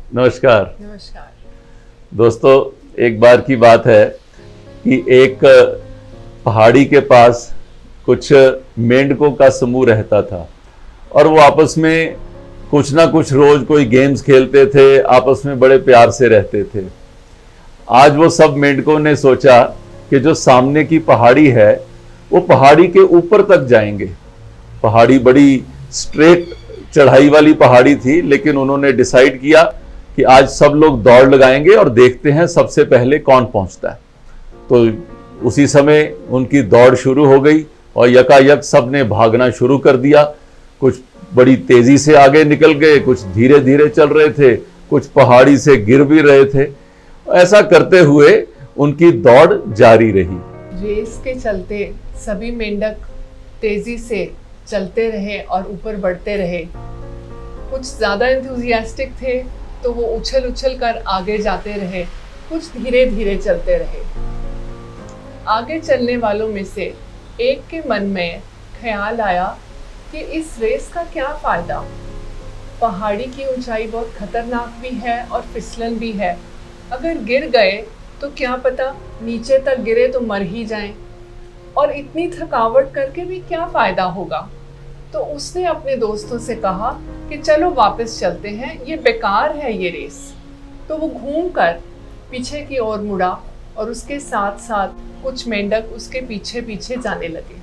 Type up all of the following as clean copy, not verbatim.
नमस्कार। नमस्कार दोस्तों, एक बार की बात है कि एक पहाड़ी के पास कुछ मेंढकों का समूह रहता था और वो आपस में कुछ ना कुछ रोज कोई गेम्स खेलते थे, आपस में बड़े प्यार से रहते थे। आज वो सब मेंढकों ने सोचा कि जो सामने की पहाड़ी है वो पहाड़ी के ऊपर तक जाएंगे। पहाड़ी बड़ी स्ट्रेट चढ़ाई वाली पहाड़ी थी, लेकिन उन्होंने डिसाइड किया कि आज सब लोग दौड़ लगाएंगे और देखते हैं सबसे पहले कौन पहुंचता है। तो उसी समय उनकी दौड़ शुरू हो गई और यकायक सब ने भागना शुरू कर दिया। कुछ बड़ी तेजी से आगे निकल गए, कुछ धीरे धीरे चल रहे थे, कुछ पहाड़ी से गिर भी रहे थे। ऐसा करते हुए उनकी दौड़ जारी रही। रेस के चलते सभी मेंढक तेजी से चलते रहे और ऊपर बढ़ते रहे। कुछ ज्यादा एंथुजियास्टिक थे तो वो उछल उछल कर आगे जाते रहे, कुछ धीरे धीरे चलते रहे। आगे चलने वालों में से एक के मन में ख्याल आया कि इस रेस का क्या फायदा। पहाड़ी की ऊंचाई बहुत खतरनाक भी है और फिसलन भी है। अगर गिर गए तो क्या पता नीचे तक गिरे तो मर ही जाएं, और इतनी थकावट करके भी क्या फायदा होगा। तो उसने अपने दोस्तों से कहा कि चलो वापस चलते हैं, ये बेकार है ये रेस। तो वो घूमकर पीछे की ओर मुड़ा और उसके साथ साथ कुछ मेंढक उसके पीछे पीछे जाने लगे।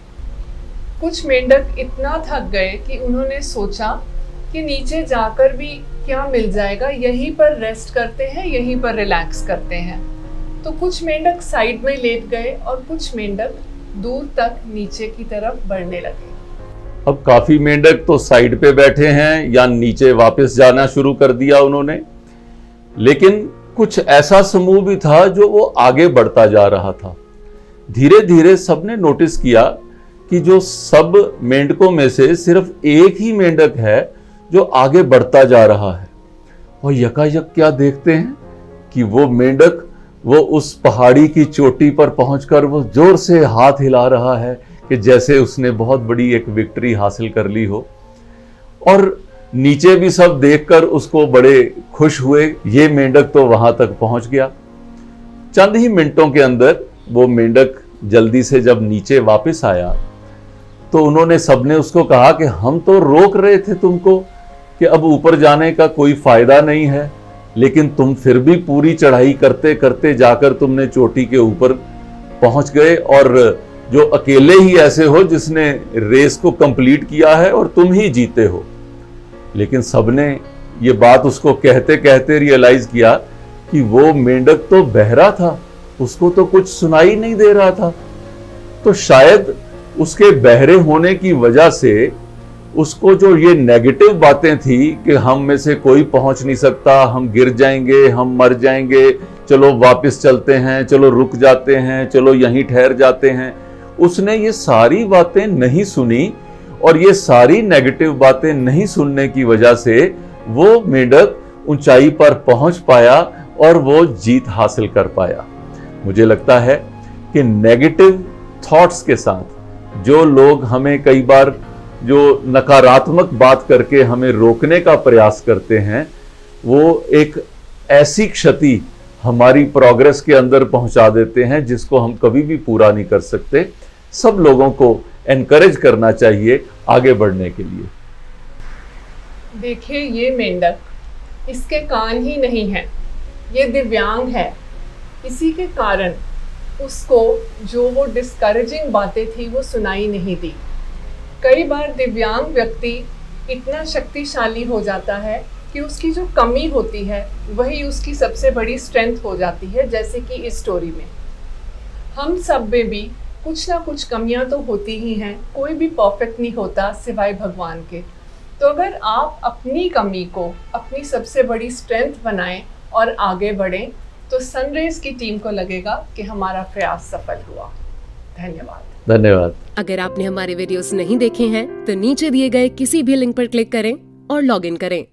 कुछ मेंढक इतना थक गए कि उन्होंने सोचा कि नीचे जाकर भी क्या मिल जाएगा, यहीं पर रेस्ट करते हैं, यहीं पर रिलैक्स करते हैं। तो कुछ मेंढक साइड में लेट गए और कुछ मेंढक दूर तक नीचे की तरफ बढ़ने लगे। अब काफी मेंढक तो साइड पे बैठे हैं या नीचे वापस जाना शुरू कर दिया उन्होंने, लेकिन कुछ ऐसा समूह भी था जो वो आगे बढ़ता जा रहा था। धीरे धीरे सबने नोटिस किया कि जो सब मेंढकों में से सिर्फ एक ही मेंढक है जो आगे बढ़ता जा रहा है। और यकायक क्या देखते हैं कि वो मेंढक वो उस पहाड़ी की चोटी पर पहुंचकर वो जोर से हाथ हिला रहा है कि जैसे उसने बहुत बड़ी एक विक्ट्री हासिल कर ली हो। और नीचे भी सब देखकर उसको बड़े खुश हुए। ये मेंढक तो वहां तक पहुंच गया। चंद ही मिनटों के अंदर वो मेंढक जल्दी से जब नीचे वापस आया तो उन्होंने सबने उसको कहा कि हम तो रोक रहे थे तुमको कि अब ऊपर जाने का कोई फायदा नहीं है, लेकिन तुम फिर भी पूरी चढ़ाई करते करते जाकर तुमने चोटी के ऊपर पहुंच गए, और जो अकेले ही ऐसे हो जिसने रेस को कंप्लीट किया है और तुम ही जीते हो। लेकिन सबने ये बात उसको कहते कहते रियलाइज किया कि वो मेंढक तो बहरा था, उसको तो कुछ सुनाई नहीं दे रहा था। तो शायद उसके बहरे होने की वजह से उसको जो ये नेगेटिव बातें थी कि हम में से कोई पहुंच नहीं सकता, हम गिर जाएंगे, हम मर जाएंगे, चलो वापस चलते हैं, चलो रुक जाते हैं, चलो यहीं ठहर जाते हैं, उसने ये सारी बातें नहीं सुनी। और ये सारी नेगेटिव बातें नहीं सुनने की वजह से वो मेंढक ऊंचाई पर पहुंच पाया और वो जीत हासिल कर पाया। मुझे लगता है कि नेगेटिव थॉट्स के साथ जो लोग हमें कई बार जो नकारात्मक बात करके हमें रोकने का प्रयास करते हैं, वो एक ऐसी क्षति हमारी प्रोग्रेस के अंदर पहुंचा देते हैं जिसको हम कभी भी पूरा नहीं कर सकते। सब लोगों को एनकरेज करना चाहिए आगे बढ़ने के लिए। देखिए, ये मेंढक, इसके कान ही नहीं है, ये दिव्यांग है। इसी के कारण उसको जो वो डिस्करेजिंग बातें थी वो सुनाई नहीं दी। कई बार दिव्यांग व्यक्ति इतना शक्तिशाली हो जाता है कि उसकी जो कमी होती है वही उसकी सबसे बड़ी स्ट्रेंथ हो जाती है। जैसे कि इस स्टोरी में हम सब में भी कुछ ना कुछ कमियां तो होती ही हैं, कोई भी परफेक्ट नहीं होता सिवाय भगवान के। तो अगर आप अपनी कमी को अपनी सबसे बड़ी स्ट्रेंथ बनाएं और आगे बढ़ें तो सनरेज की टीम को लगेगा कि हमारा प्रयास सफल हुआ। धन्यवाद। धन्यवाद। अगर आपने हमारे वीडियोस नहीं देखे हैं तो नीचे दिए गए किसी भी लिंक पर क्लिक करें और लॉग इन करें।